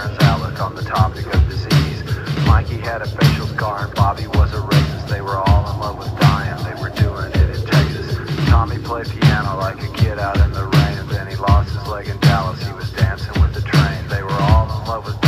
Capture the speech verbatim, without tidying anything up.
Sharon's outlook on the topic of disease. Mikey had a facial scar and Bobby was a racist. They were all in love with dying, they were doing it in Texas. Tommy played piano like a kid out in the rain, and then he lost his leg in Dallas. He was dancing with the train. They were all in love with